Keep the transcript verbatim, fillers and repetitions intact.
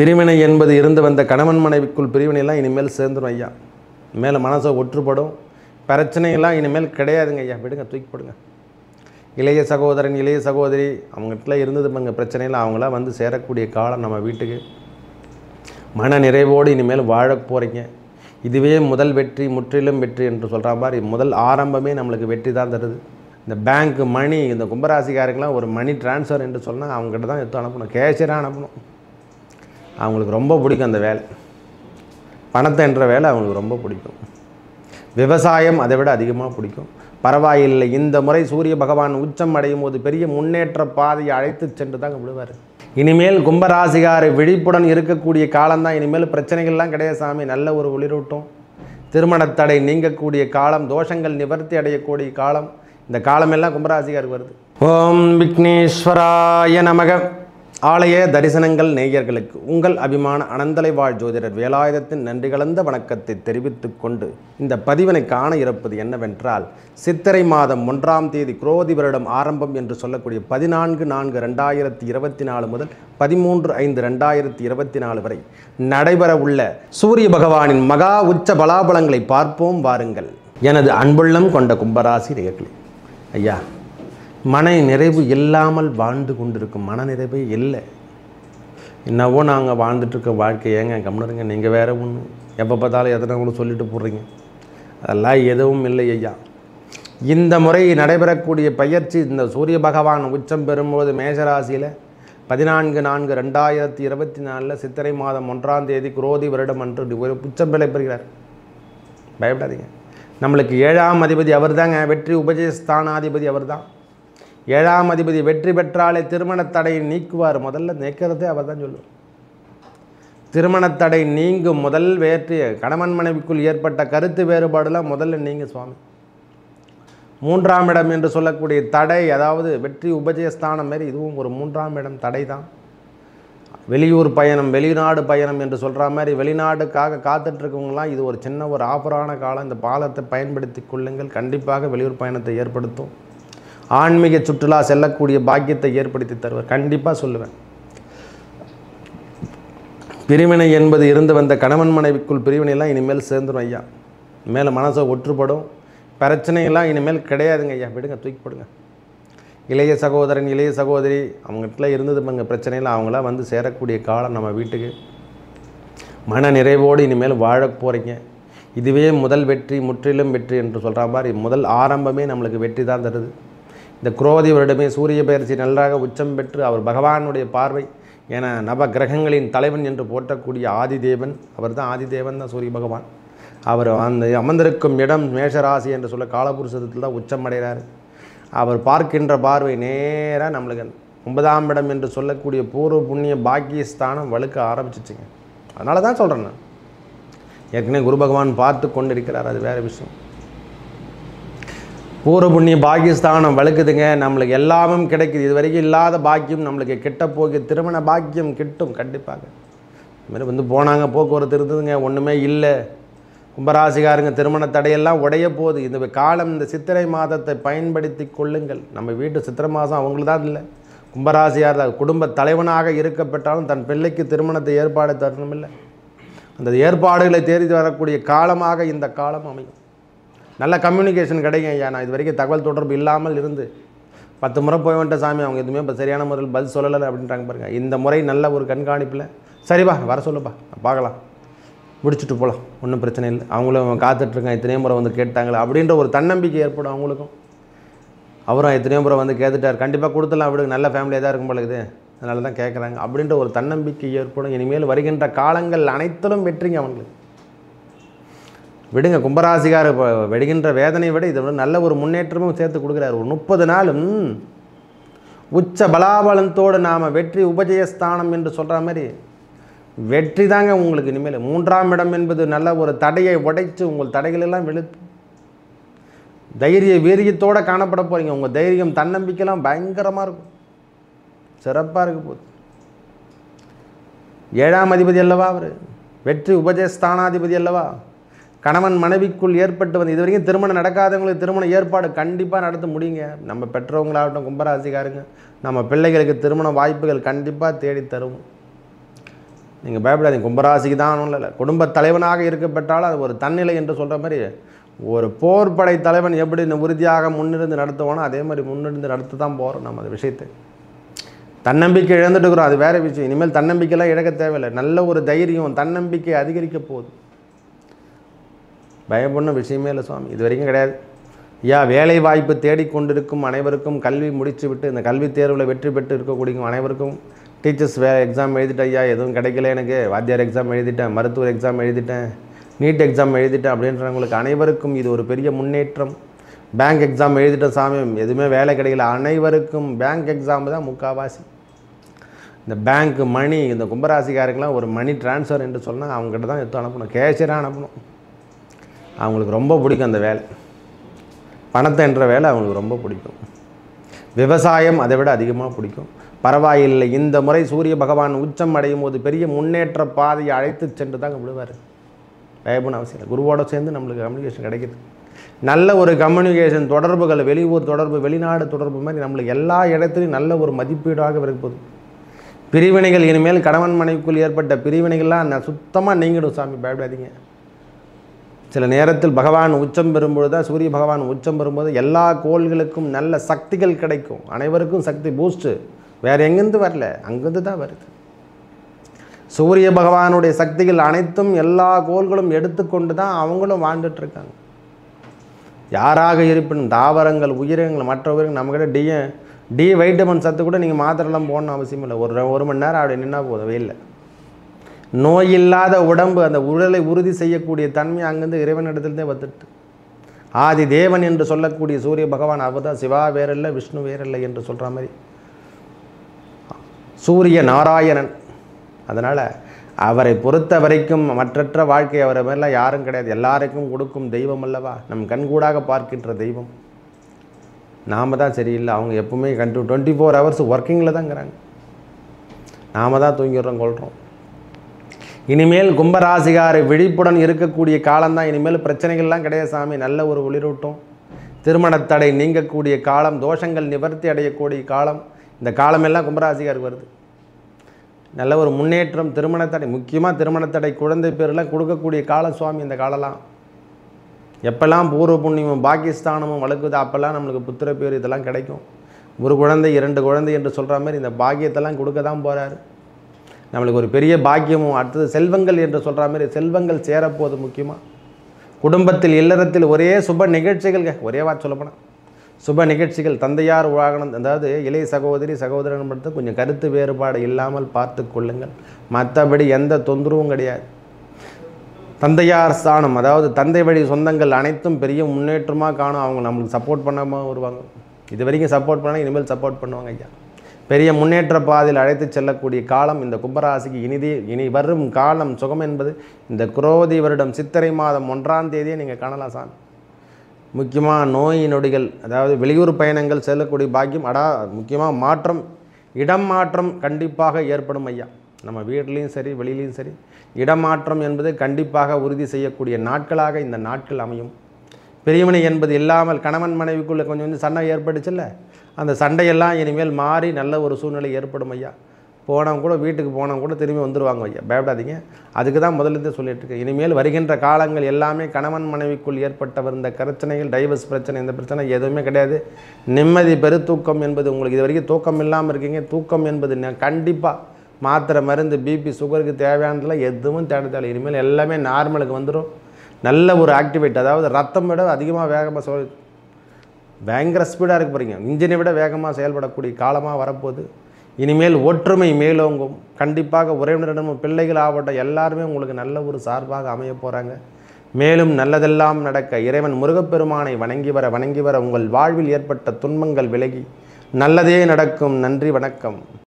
பிரிவினை என்பது இருந்து வந்த கணவன் மனைவிக்குள் பிரிவினையெல்லாம் இனிமேல் சேர்ந்துடும் ஐயா. மேலே மனசை ஒற்றுப்படும். பிரச்சனையெல்லாம் இனிமேல் கிடையாதுங்க ஐயா. விடுங்க, தூக்கி போடுங்க. இளைய சகோதரன் இளைய சகோதரி அவங்ககிட்ட இருந்தது பங்க பிரச்சனையில் அவங்களாம் வந்து சேரக்கூடிய காலம் நம்ம வீட்டுக்கு. மன நிறைவோடு இனிமேல் வாழ போகிறீங்க. இதுவே முதல் வெற்றி, முற்றிலும் வெற்றி என்று சொல்கிற மாதிரி முதல் ஆரம்பமே நம்மளுக்கு வெற்றி தான் தருது. இந்த பேங்க்கு மணி, இந்த கும்பராசிக்காரங்களாம் ஒரு மணி டிரான்ஸ்ஃபர் என்று சொன்னால் அவங்ககிட்ட தான் எடுத்து அனுப்பணும், கேஷியராக அனுப்பணும். அவங்களுக்கு ரொம்ப பிடிக்கும் அந்த வேலை. பணத்தை என்ற வேலை அவங்களுக்கு ரொம்ப பிடிக்கும். விவசாயம் அதை விட அதிகமாக பிடிக்கும். பரவாயில்லை, இந்த முறை சூரிய பகவான் உச்சம் அடையும் போது பெரிய முன்னேற்ற பாதையை அழைத்து சென்று தாங்க விடுவார். இனிமேல் கும்பராசிகார விழிப்புடன் இருக்கக்கூடிய காலம்தான். இனிமேல் பிரச்சனைகள்லாம் கிடையாது சாமி. நல்ல ஒரு ஒளிரூட்டம், திருமணத்தடை நீங்கக்கூடிய காலம், தோஷங்கள் நிவர்த்தி அடையக்கூடிய காலம். இந்த காலமெல்லாம் கும்பராசிகாருக்கு வருது. ஓம் விக்னேஸ்வராய நமக. ஆலய தரிசனங்கள் நேயர்களுக்கு உங்கள் அபிமான அனந்தலை வாழ் ஜோதிடர் வேலாயுதத்தின் நன்றி கலந்த வணக்கத்தை தெரிவித்துக் கொண்டு இந்த பதிவினை காண இருப்பது என்னவென்றால், சித்திரை மாதம் ஒன்றாம் தேதி குரோதி வருடம் ஆரம்பம் என்று சொல்லக்கூடிய பதினான்கு நான்கு ரெண்டாயிரத்தி இருபத்தி நாலு முதல் பதிமூன்று ஐந்து ரெண்டாயிரத்தி இருபத்தி நாலு வரை நடைபெற உள்ள சூரிய பகவானின் மகா உச்ச பலாபலங்களை பார்ப்போம் வாருங்கள். எனது அன்புள்ளம் கொண்ட கும்பராசி நேயர்களே, ஐயா, மன நிறைவு இல்லாமல் வாழ்ந்து கொண்டிருக்கும். மன நிறைவே இல்லை. என்னவோ நாங்கள் வாழ்ந்துட்டுருக்க வாழ்க்கை ஏங்க கம்முனுங்க. நீங்கள் வேறு ஒன்று எப்போ பார்த்தாலும் எத்தனை ஒன்று சொல்லிட்டு போடுறீங்க. அதெல்லாம் எதுவும் இல்லை ஐயா. இந்த முறை நடைபெறக்கூடிய பயிற்சி, இந்த சூரிய பகவான் உச்சம் பெறும்போது மேஷராசியில் பதினான்கு நான்கு ரெண்டாயிரத்தி இருபத்தி நாலில் சித்திரை மாதம் ஒன்றாம் தேதி குரோதி வருடம் அன்று ஒரு உச்சம் பெற பெறுகிறார். பயப்படாதீங்க. நம்மளுக்கு ஏழாம் அதிபதி அவர் தாங்க. வெற்றி உபஜயஸ்தானாதிபதி அவர் தான். ஏழாம் அதிபதி வெற்றி பெற்றாலே திருமணத்தடை நீக்குவார். முதல்ல நிற்கிறதே அவர் தான் சொல்லுவார். திருமணத்தடை நீங்கும். முதல் வேற்று கணவன் மனைவிக்குள் ஏற்பட்ட கருத்து வேறுபாடுலாம் முதல்ல நீங்க சுவாமி. மூன்றாம் இடம் என்று சொல்லக்கூடிய தடை, அதாவது வெற்றி உபஜயஸ்தானம் மாரி இதுவும் ஒரு மூன்றாம் இடம் தடை தான். வெளியூர் பயணம், வெளிநாடு பயணம் என்று சொல்கிற மாதிரி வெளிநாடுக்காக காத்துட்ருக்கவங்களாம் இது ஒரு சின்ன ஒரு ஆஃபரான காலம். இந்த பாலத்தை பயன்படுத்தி கொள்ளுங்கள். கண்டிப்பாக வெளியூர் பயணத்தை ஏற்படுத்தும். ஆன்மீக சுற்றுலா செல்லக்கூடிய பாக்கியத்தை ஏற்படுத்தி தருவார். கண்டிப்பாக சொல்லுவேன். பிரிவினை என்பது இருந்து வந்த கணவன் மனைவிக்குள் பிரிவினையெல்லாம் இனிமேல் சேர்ந்துடும் ஐயா. மேலே மனசை ஒற்றுப்படும். பிரச்சனையெல்லாம் இனிமேல் கிடையாதுங்க ஐயா. விடுங்க, தூக்கி போடுங்க. இளைய சகோதரன் இளைய சகோதரி அவங்ககிட்ட இருந்தது பங்க பிரச்சனையில் அவங்களாம் வந்து சேரக்கூடிய காலம் நம்ம வீட்டுக்கு. மன நிறைவோடு இனிமேல் வாழ போகிறீங்க. இதுவே முதல் வெற்றி, முற்றிலும் வெற்றி என்று சொல்கிற மாதிரி முதல் ஆரம்பமே நம்மளுக்கு வெற்றி தான் தருது. இந்த குரோதி வருடமே சூரிய பயிற்சி நன்றாக உச்சம் பெற்று அவர் பகவானுடைய பார்வை என நவ கிரகங்களின் தலைவன் என்று போற்றக்கூடிய ஆதிதேவன், அவர் தான் ஆதிதேவன் தான் சூரிய பகவான். அவர் அந்த அமர்ந்திருக்கும் இடம் மேஷராசி என்று சொல்ல காலபுருஷத்தில் தான் உச்சம் அடைகிறார். அவர் பார்க்கின்ற பார்வை நேராக நம்மளுக்கு ஒன்பதாம் இடம் என்று சொல்லக்கூடிய பூர்வ புண்ணிய பாக்கியஸ்தானம் வலுக்க ஆரம்பிச்சிச்சுங்க. அதனால தான் சொல்கிறேன் நான். ஏற்கனவே குரு பகவான் பார்த்து கொண்டு இருக்கிறார், அது வேறு விஷயம். பூர்வ புண்ணிய பாக்கியஸ்தானம் வலுக்குதுங்க. நம்மளுக்கு எல்லாமும் கிடைக்குது. இது வரைக்கும் இல்லாத பாக்கியம் நம்மளுக்கு கிட்ட போகி திருமண பாக்கியம் கிட்டும் கண்டிப்பாக. இதுமாதிரி வந்து போனாங்க, போக்குவரத்து இருந்ததுங்க, ஒன்றுமே இல்லை. கும்பராசிகாரங்க திருமண தடையெல்லாம் உடைய போகுது. இந்த காலம், இந்த சித்திரை மாதத்தை பயன்படுத்தி கொள்ளுங்கள். நம்ம வீட்டு சித்திரை மாதம் அவங்களுக்கு தான் இல்லை. கும்பராசியார் குடும்ப தலைவனாக இருக்கப்பட்டாலும் தன் பிள்ளைக்கு திருமணத்தை ஏற்பாடு தரணும் இல்லை. அந்த ஏற்பாடுகளை தேடி வரக்கூடிய காலமாக இந்த காலம் அமையும். நல்ல கம்யூனிகேஷன் கிடைக்கும் ஐயா. நான் இது வரைக்கும் தகவல் தொடர்பு இல்லாமல் இருந்து பத்து முறை போய் வந்துட்ட சாமி, அவங்க எதுவுமே இப்போ சரியான முறையில் பதில் சொல்லலை அப்படின்றாங்க பாருங்க. இந்த முறை நல்ல ஒரு கண்காணிப்பில் சரிப்பா வர சொல்லுப்பா, பார்க்கலாம், முடிச்சுட்டு போகலாம், ஒன்றும் பிரச்சனை இல்லை, அவங்களும் காத்துட்ருக்காங்க, எத்தனையோ முறை வந்து கேட்டாங்களே அப்படின்ற ஒரு தன்னம்பிக்கை ஏற்படும் அவங்களுக்கும். அவரும் எத்தனையோ முறை வந்து கேட்டுட்டார், கண்டிப்பாக கொடுத்துடலாம், விடுங்க, நல்ல ஃபேமிலியாக தான் இருக்கும் பொழுது, அதனால தான் கேட்குறாங்க அப்படின்ற ஒரு தன்னம்பிக்கை ஏற்படும். இனிமேல் வருகின்ற காலங்கள் அனைத்திலும் வெற்றிங்க அவங்களுக்கு. விடுங்க, கும்பராசிகார வெடுகின்ற வேதனையை விட இதை விட நல்ல ஒரு முன்னேற்றமும் சேர்த்து கொடுக்குறாரு. ஒரு முப்பது நாளும் உச்ச பலாபலத்தோடு நாம் வெற்றி உபஜயஸ்தானம் என்று சொல்கிற மாதிரி வெற்றி தாங்க உங்களுக்கு. இனிமேல் மூன்றாம் இடம் என்பது நல்ல ஒரு தடையை உடைத்து உங்கள் தடைகளெல்லாம் வெளுத்து தைரிய வீரியத்தோடு காணப்பட போகிறீங்க. உங்கள் தைரியம் தன்னம்பிக்கைலாம் பயங்கரமாக இருக்கும், சிறப்பாக இருக்க போகுது. ஏழாம் அதிபதி அல்லவா அவர், வெற்றி உபஜயஸ்தானாதிபதி அல்லவா. கணவன் மனைவிக்குள் ஏற்பட்டு வந்து இது வரைக்கும் திருமணம் நடக்காதவங்களுக்கு திருமண ஏற்பாடு கண்டிப்பாக நடத்த முடியுங்க. நம்ம பெற்றவங்களாகட்டும், கும்பராசிக்காரங்க, நம்ம பிள்ளைகளுக்கு திருமண வாய்ப்புகள் கண்டிப்பாக தேடி தரும். நீங்கள் பயப்படாதீங்க. கும்பராசிக்கு தான் இல்லை, குடும்பத் தலைவனாக இருக்கப்பட்டாலும் அது ஒரு தன்னிலை என்று சொல்கிற மாதிரி ஒரு போர்படை தலைவன் எப்படி இந்த உறுதியாக முன்னிருந்து நடத்துவானோ அதே மாதிரி முன்னிருந்து நடத்த தான் போகிறோம் நம்ம அந்த விஷயத்தை. தன்னம்பிக்கை இழந்துட்டு இருக்கிறோம், அது வேறு விஷயம். இனிமேல் தன்னம்பிக்கைலாம் இழக்க தேவையில்லை. நல்ல ஒரு தைரியம் தன்னம்பிக்கை அதிகரிக்க போகுது. பயப்படணும் விஷயமே இல்லை சுவாமி, இது வரைக்கும் கிடையாது. ஐயா, வேலை வாய்ப்பு தேடிக்கொண்டிருக்கும் அனைவருக்கும், கல்வி முடித்து விட்டு இந்த கல்வி தேர்வில் வெற்றி பெற்று இருக்கக்கூடிய அனைவருக்கும், டீச்சர்ஸ் வே எக்ஸாம் எழுதிட்டேன் ஐயா, எதுவும் கிடைக்கல எனக்கு, வாத்தியார் எக்ஸாம் எழுதிட்டேன், மருத்துவர் எக்ஸாம் எழுதிட்டேன், நீட் எக்ஸாம் எழுதிட்டேன் அப்படின்றவங்களுக்கு அனைவருக்கும் இது ஒரு பெரிய முன்னேற்றம். பேங்க் எக்ஸாம் எழுதிட்டேன் சாமி, எதுவுமே வேலை கிடைக்கல, அனைவருக்கும் பேங்க் எக்ஸாம் தான் முக்கால்வாசி. இந்த பேங்க் மணி, இந்த கும்பராசிக்காரங்களாம் ஒரு மணி டிரான்ஸ்ஃபர் என்று சொன்னால் அவங்ககிட்ட தான் எடுத்து அனுப்பணும், கேஷியராக அனுப்பணும். அவங்களுக்கு ரொம்ப பிடிக்கும் அந்த வேலை, பணத்தை என்ற வேலை அவங்களுக்கு ரொம்ப பிடிக்கும். விவசாயம் அதை விட அதிகமாக பிடிக்கும். பரவாயில்லை, இந்த முறை சூரிய பகவான் உச்சம் அடையும் போது பெரிய முன்னேற்ற பாதையை அழைத்து சென்று தாங்க விடுவார். பயப்பட அவசியம் இல்லை. குருவோட சேர்ந்து நம்மளுக்கு கம்யூனிகேஷன் கிடைக்கிது. நல்ல ஒரு கம்யூனிகேஷன், தொடர்புகள், வெளியூர் தொடர்பு, வெளிநாடு தொடர்பு மாதிரி நம்மளுக்கு எல்லா இடத்துலையும் நல்ல ஒரு மதிப்பீடாக இருப்பது. பிரிவினைகள் இனிமேல் கணவன் மனைவிக்குள் ஏற்பட்ட பிரிவினைகள்லாம் நான் சுத்தமாக நீங்கிடும் சாமி, பயப்படாதீங்க. சில நேரத்தில் பகவான் உச்சம் பெறும்பொழுது தான், சூரிய பகவான் உச்சம் பெறும்போது எல்லா கோள்களுக்கும் நல்ல சக்திகள் கிடைக்கும். அனைவருக்கும் சக்தி பூஸ்ட்டு வேறு எங்கேருந்து வரல, அங்கேருந்து தான் வருது. சூரிய பகவானுடைய சக்திகள் அனைத்தும் எல்லா கோள்களும் எடுத்துக்கொண்டு தான் அவங்களும் வாழ்ந்துட்டுருக்காங்க. யாராக இருப்பினும் தாவரங்கள், உயிரினங்கள், மற்ற உயிரினங்கள் நம்மக்கிட்ட டி டி வைட்டமின் சத்து கூட நீங்கள் மாத்திரைலாம் போடணும் அவசியம் இல்லை. ஒரு ஒரு மணி நேரம் அப்படி நின்னா போதும் வெயில்ல. நோய் இல்லாத உடம்பு, அந்த உடலை உறுதி செய்யக்கூடிய தன்மை அங்கேருந்து இறைவனிடத்தில்தான் வந்துட்டு. ஆதி தேவன் என்று சொல்லக்கூடிய சூரிய பகவான் அவர் தான். சிவா வேறில்லை, விஷ்ணு வேறில்லை என்று சொல்கிற மாதிரி சூரிய நாராயணன். அதனால் அவரை பொறுத்த வரைக்கும் மற்றற்ற வாழ்க்கை அவரை மேலாம் யாரும் கிடையாது. எல்லாருக்கும் கொடுக்கும் தெய்வம் அல்லவா, நம் கண்கூடாக பார்க்கின்ற தெய்வம். நாம் தான் சரியில்லை. அவங்க எப்பவுமே கண்டு டுவெண்ட்டி ஃபோர் ஹவர்ஸ் ஒர்க்கிங்கில் தான் இருக்கிறாங்க. நாம் தான் தூங்கிடுறோம், கொள்கிறோம். இனிமேல் கும்பராசிகாரை விழிப்புடன் இருக்கக்கூடிய காலம்தான். இனிமேல் பிரச்சனைகள்லாம் கிடையாது சாமி. நல்ல ஒரு ஒளிரூட்டம், திருமணத்தடை நீங்கக்கூடிய காலம், தோஷங்கள் நிவர்த்தி அடையக்கூடிய காலம். இந்த காலமெல்லாம் கும்பராசிகாருக்கு வருது. நல்ல ஒரு முன்னேற்றம், திருமணத்தடை, முக்கியமாக திருமணத்தடை, குழந்தை பேரெல்லாம் கொடுக்கக்கூடிய காலம் சுவாமி இந்த காலம்லாம். எப்போல்லாம் பூர்வ புண்ணியமும் பாகிஸ்தானமும் வளர்க்குது அப்போல்லாம் நம்மளுக்கு புத்திர பேர் இதெல்லாம் கிடைக்கும். ஒரு குழந்தை இரண்டு குழந்தை என்று சொல்கிற மாதிரி இந்த பாக்கியத்தெல்லாம் கொடுக்க தான் போகிறாரு. நம்மளுக்கு ஒரு பெரிய பாக்கியமும், அடுத்தது செல்வங்கள் என்று சொல்கிற மாதிரி செல்வங்கள் சேரப்போது. முக்கியமாக குடும்பத்தில் இல்லறத்தில் ஒரே சுப நிகழ்ச்சிகள், ஒரே வார்த்தை சொல்லப்போனால் சுப நிகழ்ச்சிகள். தந்தையார் வாகனம், அதாவது இளைய சகோதரி சகோதரன் மட்டும் கொஞ்சம் கருத்து வேறுபாடு இல்லாமல் பார்த்து கொள்ளுங்கள். மற்றபடி எந்த தொந்தரவும் கிடையாது. தந்தையார் ஸ்தானம், அதாவது தந்தை வழி சொந்தங்கள் அனைத்தும் பெரிய முன்னேற்றமாக காணும். அவங்க நம்மளுக்கு சப்போர்ட் பண்ணாமல் வருவாங்க. இது வரைக்கும் சப்போர்ட் பண்ணால் இனிமேல் சப்போர்ட் பண்ணுவாங்க ஐயா. பெரிய முன்னேற்ற பாதையில் அழைத்து செல்லக்கூடிய காலம் இந்த கும்பராசிக்கு. இனிதே இனி வரும் காலம் சுகம் என்பது இந்த குரோதி வருடம் சித்திரை மாதம் ஒன்றாம் தேதியை நீங்கள் காணலாம் சாமி. முக்கியமாக நோய் நொடிகள், அதாவது வெளியூர் பயணங்கள் செல்லக்கூடிய பாக்கியம். அடா முக்கியமாக மாற்றம், இடம் மாற்றம் கண்டிப்பாக ஏற்படும் ஐயா. நம்ம வீட்லேயும் சரி வெளியிலையும் சரி இடமாற்றம் என்பது கண்டிப்பாக உறுதி செய்யக்கூடிய நாட்களாக இந்த நாட்கள் அமையும். பிரிவினை என்பது இல்லாமல் கணவன் மனைவிக்குள்ளே கொஞ்சம் கொஞ்சம் சண்டை ஏற்பட்டுச்சுல்ல, அந்த சண்டையெல்லாம் இனிமேல் மாறி நல்ல ஒரு சூழ்நிலை ஏற்படும் ஐயா. போனவங்க கூட வீட்டுக்கு போனவங்க கூட திரும்பி வந்துடுவாங்க ஐயா, பயப்படாதீங்க. அதுக்கு தான் முதலிருந்து சொல்லிட்டு இருக்கேன். இனிமேல் வருகின்ற காலங்கள் எல்லாமே கணவன் மனைவிக்குள் ஏற்பட்ட இந்த பிரச்சனைகள், டைவர்ஸ் பிரச்சனை, இந்த பிரச்சனை எதுவுமே கிடையாது. நிம்மதி பெரு தூக்கம் என்பது உங்களுக்கு இது வரைக்கும் தூக்கம் இல்லாமல் இருக்கீங்க. தூக்கம் என்பது கண்டிப்பாக மாத்திரை மருந்து பிபி சுகருக்கு தேவையானதெல்லாம் எதுவும் தேடத்தால இனிமேல் எல்லாமே நார்மலுக்கு வந்துடும். நல்ல ஒரு ஆக்டிவேட், அதாவது ரத்தம் விட அதிகமாக வேகமாக சொல் பயங்கர ஸ்பீடாக இருக்க போகிறீங்க. இன்ஜினை விட வேகமாக செயல்படக்கூடிய காலமாக வரப்போகுது. இனிமேல் ஒற்றுமை மேலோங்கும். கண்டிப்பாக உறவினரிடமும் பிள்ளைகள் ஆகட்டும் எல்லாருமே உங்களுக்கு நல்ல ஒரு சார்பாக அமைய போகிறாங்க. மேலும் நல்லதெல்லாம் நடக்க இறைவன் முருகப்பெருமானை வணங்கி வர வணங்கி வர உங்கள் வாழ்வில் ஏற்பட்ட துன்பங்கள் விலகி நல்லதே நடக்கும். நன்றி, வணக்கம்.